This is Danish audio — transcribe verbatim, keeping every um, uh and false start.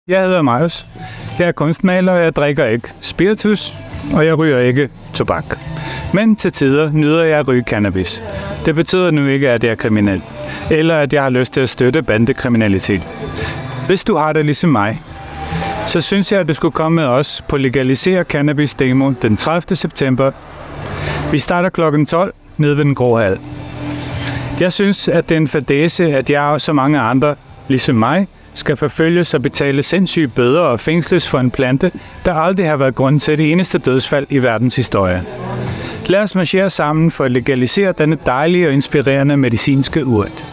Jeg hedder Marius. Jeg er kunstmaler, og jeg drikker ikke spiritus, og jeg ryger ikke tobak. Men til tider nyder jeg at ryge cannabis. Det betyder nu ikke, at jeg er kriminel, eller at jeg har lyst til at støtte bandekriminalitet. Hvis du har det ligesom mig, så synes jeg, at du skulle komme med os på Legaliser Cannabis Demo den tredivte september. Vi starter klokken tolv nede ved den grå hal. Jeg synes, at det er en fadæse, at jeg og så mange andre, ligesom mig, skal forfølges og betale sindssyge bøder og fængsles for en plante, der aldrig har været grund til det eneste dødsfald i verdens historie. Lad os marchere sammen for at legalisere denne dejlige og inspirerende medicinske urt.